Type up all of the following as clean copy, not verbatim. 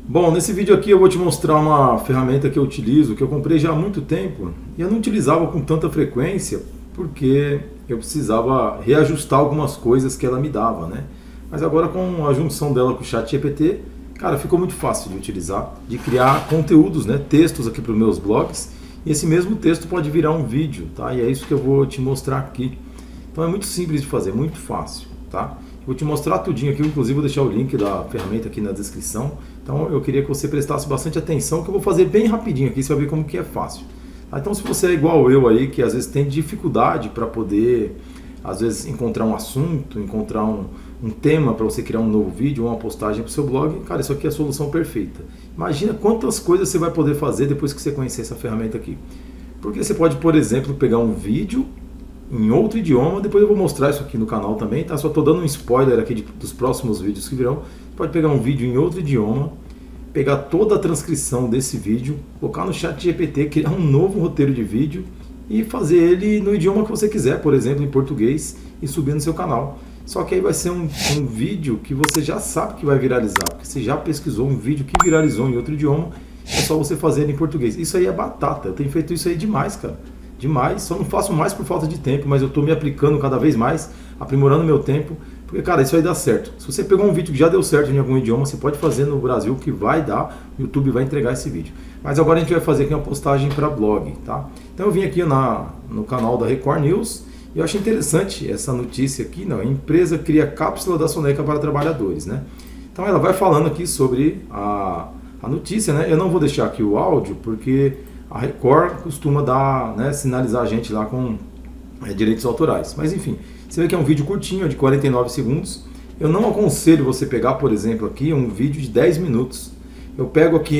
Bom, nesse vídeo aqui eu vou te mostrar uma ferramenta que eu utilizo, que eu comprei já há muito tempo e eu não utilizava com tanta frequência porque eu precisava reajustar algumas coisas que ela me dava, né? Mas agora com a junção dela com o ChatGPT, cara, ficou muito fácil de utilizar, de criar conteúdos, né? Textos aqui para os meus blogs, e esse mesmo texto pode virar um vídeo, tá? E é isso que eu vou te mostrar aqui. Então é muito simples de fazer, muito fácil, tá? Vou te mostrar tudinho aqui, inclusive vou deixar o link da ferramenta aqui na descrição. Então eu queria que você prestasse bastante atenção, que eu vou fazer bem rapidinho aqui, você vai ver como que é fácil. Tá? Então se você é igual eu aí, que às vezes tem dificuldade para poder, às vezes, encontrar um assunto, encontrar um tema para você criar um novo vídeo ou uma postagem para o seu blog, cara, isso aqui é a solução perfeita. Imagina quantas coisas você vai poder fazer depois que você conhecer essa ferramenta aqui. Porque você pode, por exemplo, pegar um vídeo em outro idioma, depois eu vou mostrar isso aqui no canal também, tá? Só estou dando um spoiler aqui dos próximos vídeos que virão. Você pode pegar um vídeo em outro idioma, pegar toda a transcrição desse vídeo, colocar no ChatGPT, criar um novo roteiro de vídeo e fazer ele no idioma que você quiser, por exemplo, em português, e subir no seu canal. Só que aí vai ser um vídeo que você já sabe que vai viralizar, porque você já pesquisou um vídeo que viralizou em outro idioma, é só você fazer ele em português. Isso aí é batata, eu tenho feito isso aí demais, cara. Demais, só não faço mais por falta de tempo, mas eu estou me aplicando cada vez mais, aprimorando meu tempo, porque, cara, isso aí dá certo. Se você pegou um vídeo que já deu certo em algum idioma, você pode fazer no Brasil, que vai dar, o YouTube vai entregar esse vídeo. Mas agora a gente vai fazer aqui uma postagem para blog, tá? Então eu vim aqui no canal da Record News e eu achei interessante essa notícia aqui, não, a empresa cria cápsula da soneca para trabalhadores, né? Então ela vai falando aqui sobre a notícia, né? Eu não vou deixar aqui o áudio, porque a Record costuma dar, né, sinalizar a gente lá com direitos autorais. Mas enfim, você vê que é um vídeo curtinho, de 49 segundos. Eu não aconselho você pegar, por exemplo, aqui um vídeo de 10 minutos. Eu pego aqui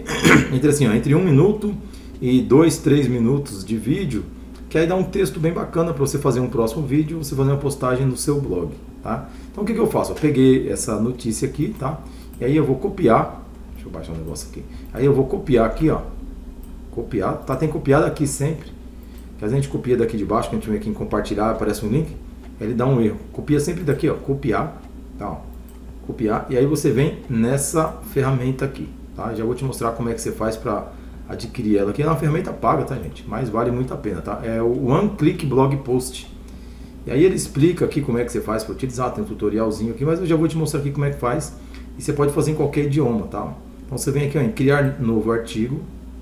entre 1 minuto e 2, 3 minutos de vídeo, que aí dá um texto bem bacana para você fazer um próximo vídeo, você fazer uma postagem no seu blog, tá? Então o que eu faço? Eu peguei essa notícia aqui, tá? E aí eu vou copiar, deixa eu baixar um negócio aqui. Aí eu vou copiar aqui, ó. Copiar, tá? Tem copiado aqui sempre, que a gente copia daqui de baixo, que a gente vem aqui em compartilhar, aparece um link, ele dá um erro. Copia sempre daqui, ó, copiar, tá? Ó, copiar, e aí você vem nessa ferramenta aqui, tá? Já vou te mostrar como é que você faz para adquirir ela, que é uma ferramenta paga, tá, gente? Mas vale muito a pena, tá? É o One Click Blog Post. E aí ele explica aqui como é que você faz para utilizar, tem um tutorialzinho aqui, mas eu já vou te mostrar aqui como é que faz, e você pode fazer em qualquer idioma, tá? Então você vem aqui, ó, em criar novo artigo.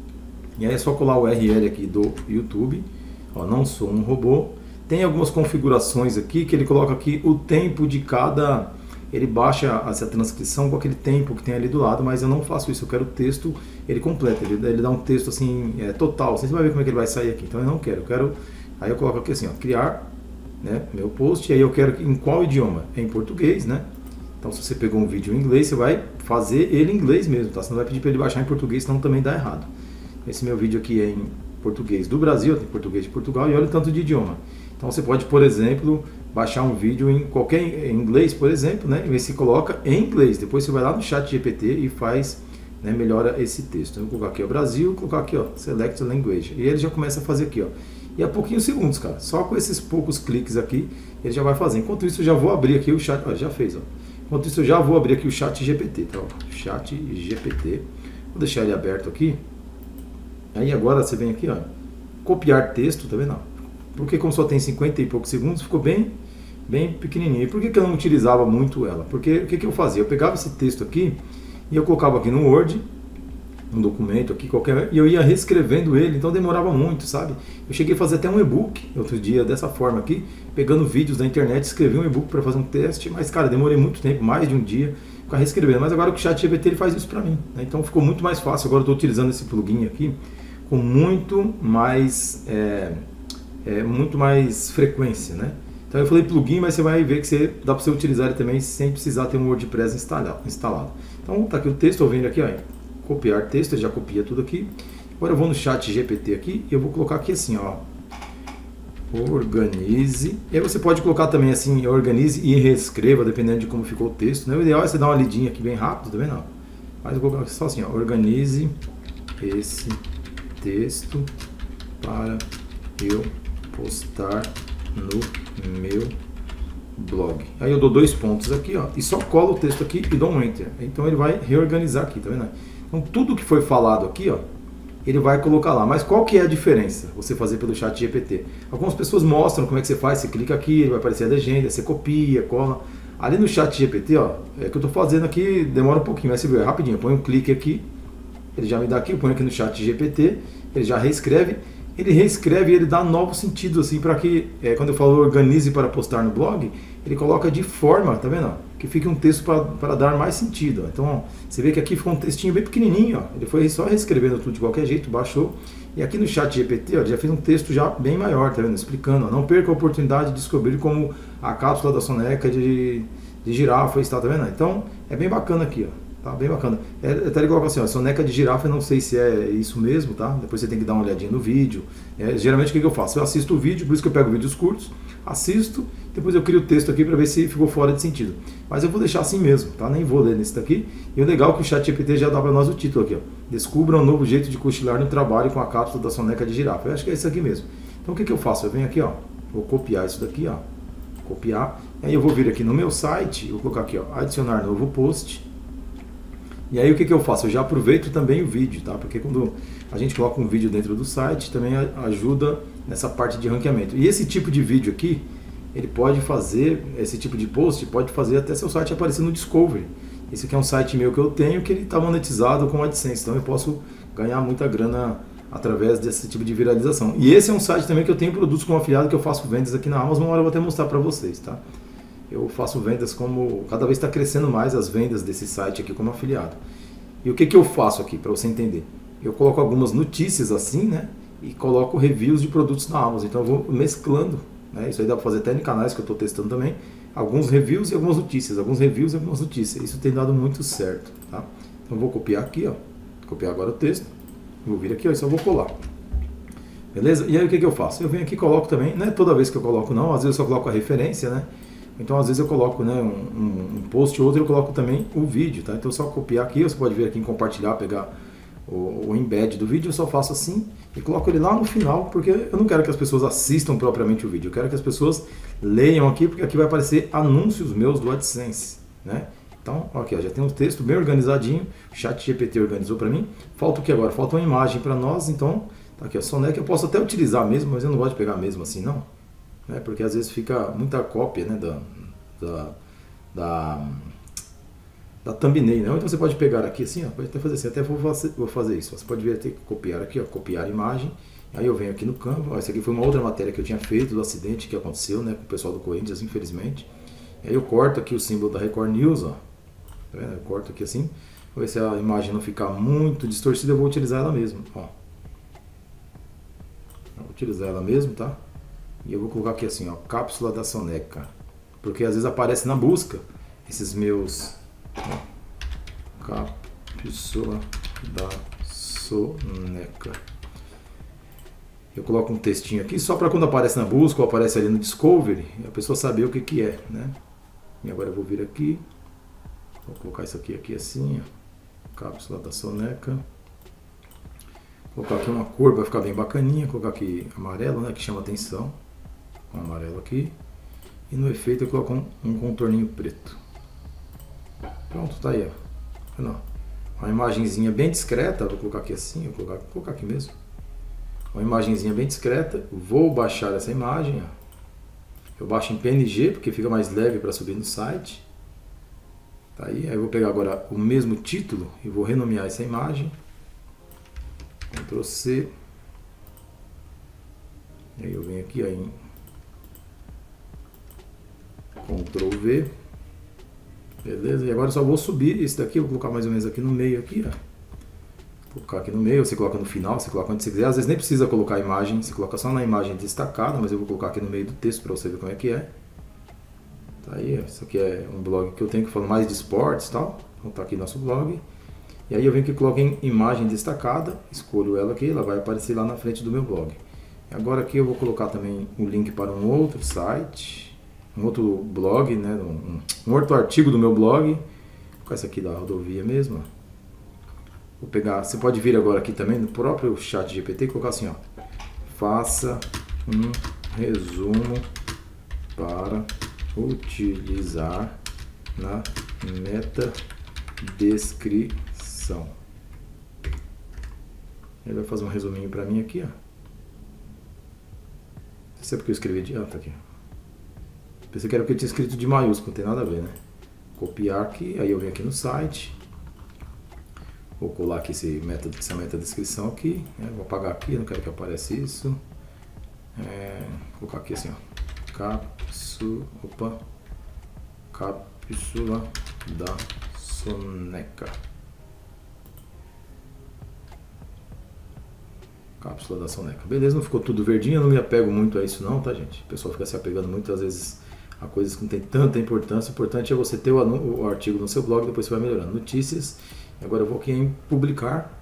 E aí é só colar o URL aqui do YouTube, ó, não sou um robô. Tem algumas configurações aqui que ele coloca aqui o tempo de cada, ele baixa essa transcrição com aquele tempo que tem ali do lado, mas eu não faço isso, eu quero o texto, ele completa, ele dá um texto assim, total, você vai ver como é que ele vai sair aqui, então eu não quero, aí eu coloco aqui assim, ó, criar, né, meu post, e aí eu quero em qual idioma? É em português, né? Então se você pegou um vídeo em inglês, você vai fazer ele em inglês mesmo, tá? Você não vai pedir para ele baixar em português, senão também dá errado. Esse meu vídeo aqui é em português do Brasil, tem português de Portugal e olha o tanto de idioma. Então você pode, por exemplo, baixar um vídeo em qualquer inglês, por exemplo, né? E você coloca em inglês. Depois você vai lá no ChatGPT e faz, né, melhora esse texto. Eu vou colocar aqui o Brasil, colocar aqui, ó, Select Language. E ele já começa a fazer aqui, ó. E a pouquinhos segundos, cara. Só com esses poucos cliques aqui, ele já vai fazer. Enquanto isso, eu já vou abrir aqui o chat. Ó, já fez, ó. Enquanto isso, eu já vou abrir aqui o ChatGPT, tá? Ó, ChatGPT. Vou deixar ele aberto aqui. Aí agora você vem aqui, ó, copiar texto, tá vendo? Porque como só tem 50 e poucos segundos, ficou bem pequenininho. E por que eu não utilizava muito ela? Porque o que eu fazia? Eu pegava esse texto aqui e eu colocava aqui no Word, um documento aqui qualquer, e eu ia reescrevendo ele, então demorava muito, sabe? Eu cheguei a fazer até um e-book outro dia dessa forma aqui, pegando vídeos da internet, escrevi um e-book para fazer um teste, mas cara, demorei muito tempo, mais de um dia, ficar reescrevendo. Mas agora o ChatGPT ele faz isso para mim, né? Então ficou muito mais fácil. Agora eu estou utilizando esse plugin aqui com muito mais frequência, né? Então eu falei plugin, mas você vai ver que dá para você utilizar ele também sem precisar ter um WordPress instalado. Então tá aqui o texto, eu venho aqui, ó, copiar texto, ele já copia tudo aqui. Agora eu vou no ChatGPT aqui e eu vou colocar aqui assim, ó, organize. E aí você pode colocar também assim, organize e reescreva, dependendo de como ficou o texto, né? O ideal é você dar uma lidinha aqui bem rápido, tá vendo? Mas eu vou colocar só assim, ó, organize esse texto para eu postar no meu blog. Aí eu dou 2 pontos aqui, ó, e só colo o texto aqui e dou um Enter. Então ele vai reorganizar aqui, tá vendo? Então tudo que foi falado aqui, ó, ele vai colocar lá. Mas qual que é a diferença você fazer pelo chat GPT? Algumas pessoas mostram como é que você faz, você clica aqui, ele vai aparecer a legenda, você copia, cola. Ali no chat GPT, ó, é que eu estou fazendo aqui, demora um pouquinho, mas você vê, é rapidinho, põe um clique aqui, ele já me dá aqui, eu ponho aqui no chat GPT, ele já reescreve e ele dá novo sentido, assim, para que, quando eu falo organize para postar no blog, ele coloca de forma, tá vendo? Que fique um texto para dar mais sentido. Então, ó, você vê que aqui ficou um textinho bem pequenininho, ó, ele foi só reescrevendo tudo de qualquer jeito, baixou, e aqui no chat GPT, ó, ele já fez um texto já bem maior, tá vendo? Explicando, ó, não perca a oportunidade de descobrir como a cápsula da soneca de girafa está, tá vendo? Então, é bem bacana aqui, ó. Tá bem bacana. Até igual assim, ó, soneca de girafa, eu não sei se é isso mesmo, tá? Depois você tem que dar uma olhadinha no vídeo. Geralmente o que eu faço? Eu assisto o vídeo, por isso que eu pego vídeos curtos, assisto, depois eu crio o texto aqui para ver se ficou fora de sentido. Mas eu vou deixar assim mesmo, tá? Nem vou ler nesse daqui. E o legal é que o ChatGPT já dá para nós o título aqui, ó. Descubra um novo jeito de cochilar no trabalho com a cápsula da soneca de girafa. Eu acho que é isso aqui mesmo. Então o que eu faço? Eu venho aqui, ó, vou copiar isso daqui, ó. Copiar. Aí eu vou vir aqui no meu site, vou colocar aqui, ó, adicionar novo post. E aí o que eu faço? Eu já aproveito também o vídeo, tá? Porque quando a gente coloca um vídeo dentro do site, também ajuda nessa parte de ranqueamento. E esse tipo de vídeo aqui, ele pode fazer, esse tipo de post, pode fazer até seu site aparecer no Discovery. Esse aqui é um site meu que eu tenho, que ele está monetizado com AdSense, então eu posso ganhar muita grana através desse tipo de viralização. E esse é um site também que eu tenho produtos como afiliado, que eu faço vendas aqui na Amazon, uma hora eu vou até mostrar para vocês, tá? Eu faço vendas como... Cada vez está crescendo mais as vendas desse site aqui como afiliado. E o que eu faço aqui, para você entender? Eu coloco algumas notícias assim, né? E coloco reviews de produtos na Amazon. Então eu vou mesclando, né? Isso aí dá para fazer até em canais que eu estou testando também. Alguns reviews e algumas notícias. Alguns reviews e algumas notícias. Isso tem dado muito certo, tá? Então eu vou copiar aqui, ó. Copiar agora o texto. Vou vir aqui, ó, e só vou colar. Beleza? E aí o que eu faço? Eu venho aqui e coloco também, não é toda vez que eu coloco não, às vezes eu só coloco a referência, né? Então às vezes eu coloco, né, um post ou outro, eu coloco também o vídeo, tá? Então é só copiar aqui, você pode vir aqui em compartilhar, pegar o embed do vídeo, eu só faço assim e coloco ele lá no final, porque eu não quero que as pessoas assistam propriamente o vídeo, eu quero que as pessoas leiam aqui, porque aqui vai aparecer anúncios meus do AdSense, né? Então, aqui, ó, já tem um texto bem organizadinho, o ChatGPT organizou para mim. Falta o que agora? Falta uma imagem para nós, então, tá aqui a soneca, eu posso até utilizar mesmo, mas eu não gosto de pegar mesmo assim, não. Né? Porque às vezes fica muita cópia, né, da thumbnail, né? Então você pode pegar aqui assim, ó, pode até fazer assim, até vou fazer isso. Você pode vir até copiar aqui, ó, copiar a imagem. Aí eu venho aqui no Canva, ó, essa aqui foi uma outra matéria que eu tinha feito do acidente que aconteceu, né, com o pessoal do Corinthians, infelizmente. Aí eu corto aqui o símbolo da Record News, ó. Tá vendo? Eu corto aqui assim, vou ver se a imagem não ficar muito distorcida, eu vou utilizar ela mesmo, ó. Eu vou utilizar ela mesmo, tá? E eu vou colocar aqui assim, ó, cápsula da soneca. Porque às vezes aparece na busca esses meus, ó, cápsula da soneca. Eu coloco um textinho aqui só para quando aparece na busca ou aparece ali no Discovery, a pessoa saber o que é, né? E agora eu vou vir aqui, vou colocar isso aqui assim, ó, cápsula da soneca. Vou colocar aqui uma cor para ficar bem bacaninha, vou colocar aqui amarelo, né, que chama atenção. Um amarelo aqui. E no efeito eu coloco um contorninho preto. Pronto, tá aí, ó. Não. Uma imagenzinha bem discreta, vou colocar aqui assim, vou colocar aqui mesmo. Uma imagenzinha bem discreta, vou baixar essa imagem, ó. Eu baixo em PNG, porque fica mais leve para subir no site. Tá aí, eu vou pegar agora o mesmo título e vou renomear essa imagem. Ctrl C. E aí eu venho aqui ó, em Ctrl V. Beleza? E agora eu só vou subir esse daqui, vou colocar mais ou menos aqui no meio aqui, ó. Vou colocar aqui no meio, você coloca no final, você coloca onde você quiser. Às vezes nem precisa colocar a imagem, você coloca só na imagem destacada, mas eu vou colocar aqui no meio do texto para você ver como é que é. Tá aí, ó. Isso aqui é um blog que eu tenho que falar mais de esportes e tal. Então tá aqui nosso blog. E aí eu venho aqui e coloco em imagem destacada, escolho ela aqui, ela vai aparecer lá na frente do meu blog. E agora aqui eu vou colocar também o link para um outro site, um outro blog, né, um outro artigo do meu blog. Vou colocar esse aqui da rodovia mesmo, ó. Vou pegar, você pode vir agora aqui também no próprio chat GPT e colocar assim, ó. Faça um resumo para utilizar na meta descrição. Ele vai fazer um resuminho para mim aqui, ó. Não sei porque eu escrevi de... Ah, tá aqui. Pensei que era porque eu tinha escrito de maiúsculo, não tem nada a ver, né? Copiar aqui, aí eu venho aqui no site. Vou colar aqui essa meta descrição aqui. Vou apagar aqui, não quero que apareça isso. Vou colocar aqui assim, ó. Cápsula da soneca. Cápsula da soneca. Beleza, não ficou tudo verdinho, eu não me apego muito a isso não, tá, gente? O pessoal fica se apegando muitas vezes a coisas que não tem tanta importância. O importante é você ter o artigo no seu blog, depois você vai melhorando. Notícias. Agora eu vou aqui em publicar.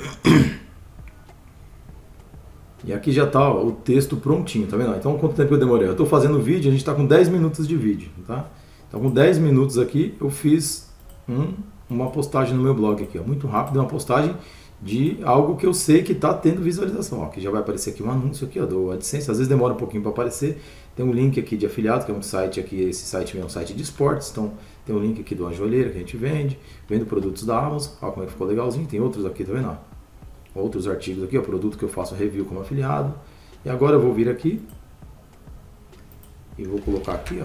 E aqui já está o texto prontinho, tá vendo? Então quanto tempo eu demorei? Eu estou fazendo o vídeo, a gente está com 10 minutos de vídeo, tá? Então com 10 minutos aqui eu fiz uma postagem no meu blog aqui, ó, muito rápido, uma postagem de algo que eu sei que está tendo visualização. Ó, aqui já vai aparecer aqui um anúncio aqui, ó, do AdSense, às vezes demora um pouquinho para aparecer. Tem um link aqui de afiliado, que é um site aqui, esse site é um site de esportes, então tem um link aqui de uma joalheira que a gente vendo produtos da Amazon, ó como é que ficou legalzinho, tem outros aqui, tá vendo? Ó, outros artigos aqui, ó, produto que eu faço review como afiliado. E agora eu vou vir aqui e vou colocar aqui, ó.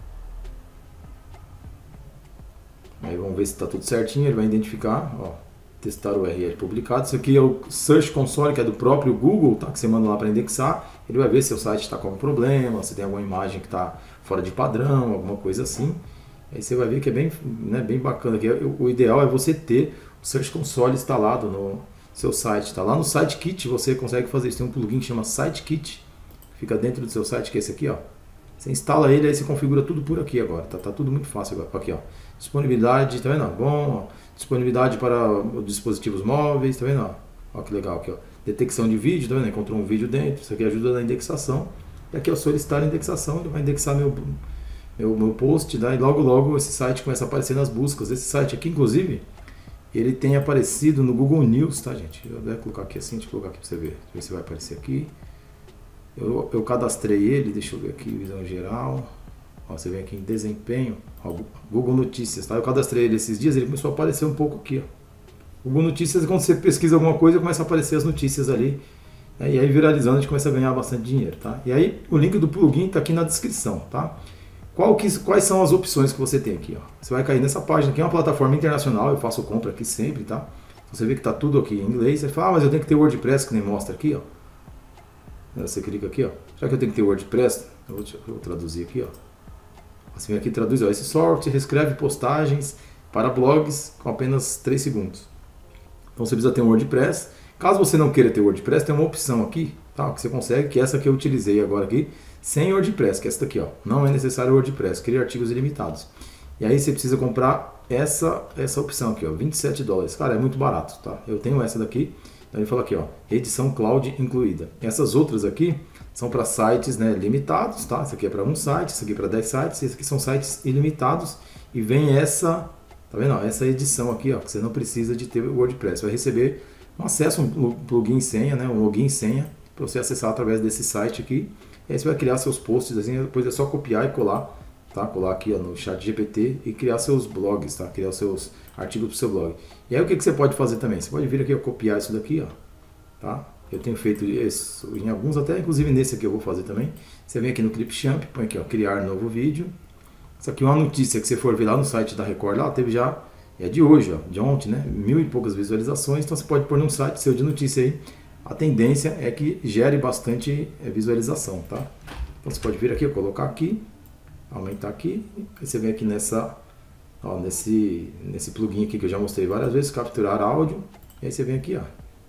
Aí vamos ver se está tudo certinho, ele vai identificar, ó, testar o URL publicado. Isso aqui é o Search Console, que é do próprio Google, tá? Que você manda lá para indexar. Ele vai ver se o site está com algum problema, se tem alguma imagem que está fora de padrão, alguma coisa assim. Aí você vai ver que é bem, né, bem bacana. O ideal é você ter o Search Console instalado no seu site. Tá lá no SiteKit, você consegue fazer isso. Tem um plugin que chama SiteKit, fica dentro do seu site, que é esse aqui, ó. Você instala ele, aí você configura tudo por aqui agora. Tá tudo muito fácil agora. Aqui, ó. Disponibilidade, tá vendo? Bom, ó. Disponibilidade para dispositivos móveis, tá vendo? Ó, que legal aqui, ó. Detecção de vídeo, tá vendo? Encontrou um vídeo dentro, isso aqui ajuda na indexação. E aqui, ó, solicitar a indexação, ele vai indexar meu post, tá? E logo esse site começa a aparecer nas buscas. Esse site aqui, inclusive, ele tem aparecido no Google News, tá, gente? Eu vou colocar aqui assim, deixa eu colocar aqui para você ver se vai aparecer aqui. Eu cadastrei ele, deixa eu ver aqui, visão geral. Ó, você vem aqui em desempenho, ó, Google Notícias, tá? Eu cadastrei ele esses dias, ele começou a aparecer um pouco aqui, ó. Google Notícias, quando você pesquisa alguma coisa, começa a aparecer as notícias ali, né? E aí viralizando a gente começa a ganhar bastante dinheiro, tá? E aí o link do plugin está aqui na descrição, tá? Quais são as opções que você tem aqui, ó? Você vai cair nessa página, que é uma plataforma internacional, eu faço compra aqui sempre, tá? Você vê que tá tudo aqui em inglês, você fala, mas eu tenho que ter WordPress, que nem mostra aqui, ó. Você clica aqui, ó. Já que eu tenho que ter WordPress, eu vou traduzir aqui, ó. Assim, aqui traduz, ó, esse software reescreve postagens para blogs com apenas 3 segundos. Então você precisa ter um WordPress. Caso você não queira ter WordPress, tem uma opção aqui, tá, que você consegue, que é essa que eu utilizei agora aqui, sem WordPress, que é essa daqui, ó. Não é necessário WordPress, cria artigos ilimitados. E aí você precisa comprar essa opção aqui, ó, $27. Cara, é muito barato, tá? Eu tenho essa daqui. Então ele fala aqui, ó, edição cloud incluída. Essas outras aqui são para sites, né, limitados, tá? Isso aqui é para um site, isso aqui é para 10 sites, esses aqui são sites ilimitados e vem essa, tá vendo? Essa edição aqui, ó, que você não precisa de ter o WordPress. Você vai receber um acesso, um plugin e senha, né, um login e senha para você acessar através desse site aqui. E aí você vai criar seus posts, assim, depois é só copiar e colar, tá? Colar aqui, ó, no ChatGPT e criar seus blogs, tá? Criar os seus artigos para o seu blog. E aí o que você pode fazer também? Você pode vir aqui, ó, copiar isso daqui, ó, tá? Eu tenho feito isso em alguns, até inclusive nesse aqui eu vou fazer também. Você vem aqui no Clipchamp, põe aqui, ó, criar novo vídeo. Isso aqui é uma notícia que você for ver lá no site da Record, lá teve já, é de hoje, ó, de ontem, né? 1000 e poucas visualizações, então você pode pôr num site seu de notícia aí. A tendência é que gere bastante visualização, tá? Então você pode vir aqui, colocar aqui, aumentar aqui, aí você vem aqui nessa, ó, nesse plugin aqui que eu já mostrei várias vezes, capturar áudio, e aí você vem aqui, ó.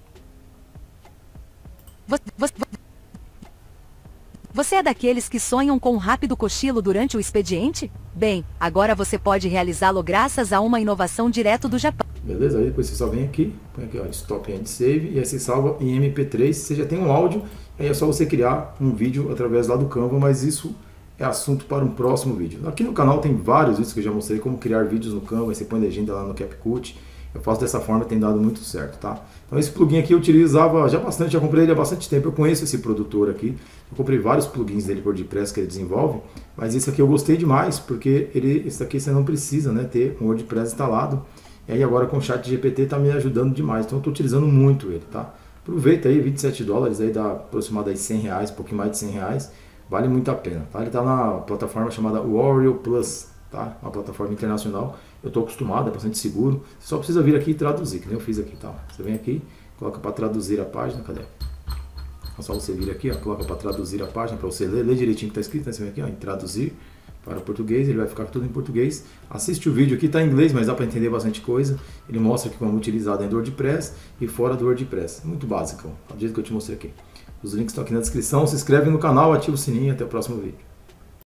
Você é daqueles que sonham com um rápido cochilo durante o expediente? Bem, agora você pode realizá-lo graças a uma inovação direto do Japão. Beleza? Aí depois você só vem aqui, põe aqui, ó, Stop and Save, e aí você salva em MP3, você já tem um áudio, aí é só você criar um vídeo através lá do Canva, mas isso é assunto para um próximo vídeo. Aqui no canal tem vários vídeos que eu já mostrei como criar vídeos no Canva, aí você põe legenda lá no CapCut, Eu faço dessa forma e tem dado muito certo, tá? Então esse plugin aqui eu utilizava já bastante, já comprei ele há bastante tempo. Eu conheço esse produtor aqui, eu comprei vários plugins dele por WordPress que ele desenvolve, mas esse aqui eu gostei demais, porque esse aqui você não precisa, né, ter um WordPress instalado. E aí agora com o ChatGPT tá me ajudando demais, então eu estou utilizando muito ele, tá? Aproveita aí, $27, aí dá aproximadamente R$100, um pouquinho mais de R$100, vale muito a pena, tá? Ele está na plataforma chamada Warrior Plus, tá? Uma plataforma internacional, eu estou acostumado, é bastante seguro, você só precisa vir aqui e traduzir, que nem eu fiz aqui, tá? Você vem aqui, coloca para traduzir a página, cadê? É só você vir aqui, ó, coloca para traduzir a página, para você ler direitinho o que está escrito, né? Você vem aqui, ó, em traduzir para o português, ele vai ficar tudo em português. Assiste o vídeo aqui, está em inglês, mas dá para entender bastante coisa. Ele mostra aqui como utilizar dentro do WordPress e fora do WordPress. Muito básico, do jeito que eu te mostrei aqui. Os links estão aqui na descrição. Se inscreve no canal, ativa o sininho. Até o próximo vídeo.